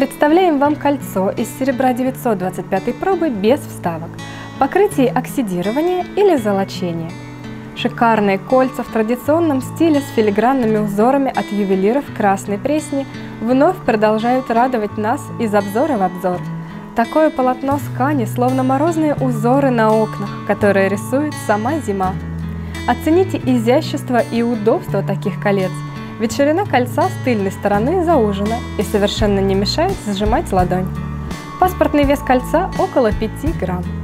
Представляем вам кольцо из серебра 925 пробы без вставок, покрытие оксидирования или золочения. Шикарные кольца в традиционном стиле с филигранными узорами от ювелиров Красной Пресни вновь продолжают радовать нас из обзора в обзор. Такое полотно с ткани, словно морозные узоры на окнах, которые рисует сама зима. Оцените изящество и удобство таких колец, ведь ширина кольца с тыльной стороны заужена и совершенно не мешает сжимать ладонь. Паспортный вес кольца около 5 грамм.